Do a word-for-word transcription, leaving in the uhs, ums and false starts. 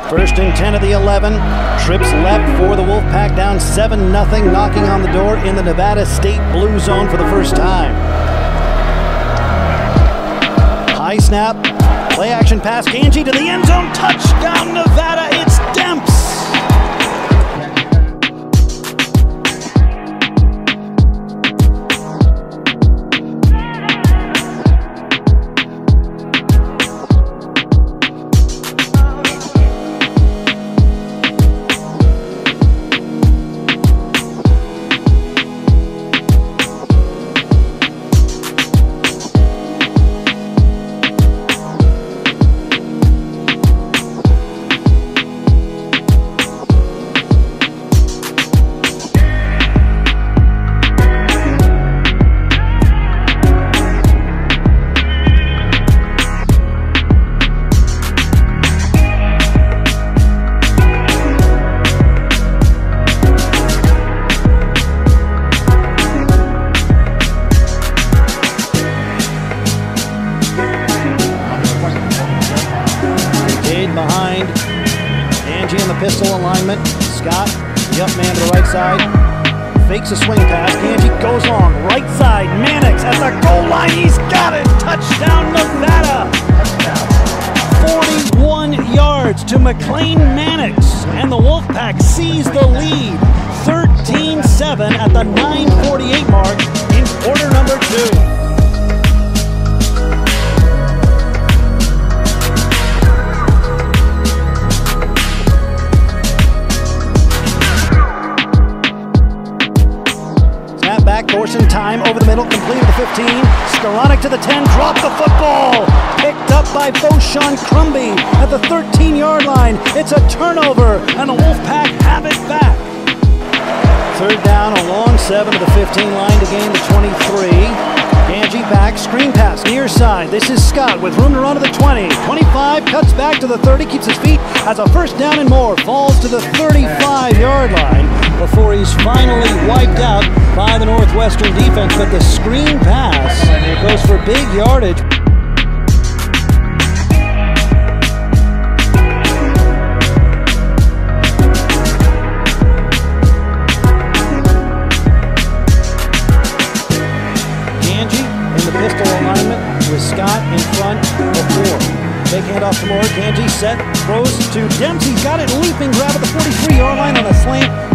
First and ten of the eleven. Trips left for the Wolfpack, down seven nothing, knocking on the door in the Nevada State blue zone for the first time. High snap, play action pass, Ganji to the end zone, touchdown Nevada, it's Demps! Behind, Angie in the pistol alignment. Scott, the up man to the right side, fakes a swing pass. Angie goes long, right side. Mannix at the goal line, he's got it. Touchdown Nevada. forty-one yards to McLean Mannix, and the Wolfpack seize the lead. thirteen seven at the nine forty-eight mark in quarter number two. Thorson time over the middle, complete to the fifteen. Skoranek to the ten, dropped the football. Picked up by Beauchamp Crumby at the thirteen yard line. It's a turnover, and the Wolfpack have it back. Third down, a long seven to the fifteen line to gain the twenty-three. Ganji back, screen pass, near side. This is Scott with room to run to the twenty. twenty-five, cuts back to the thirty, keeps his feet, has a first down and more. Falls to the thirty-five yard line before he's finally wiped out by the Northwestern defense. But the screen pass goes for big yardage. Pistol alignment with Scott in front of Moore. Big handoff to Moore. Ganji set, throws to Demps. He's got it, leaping grab at the forty-three yard line on a slant.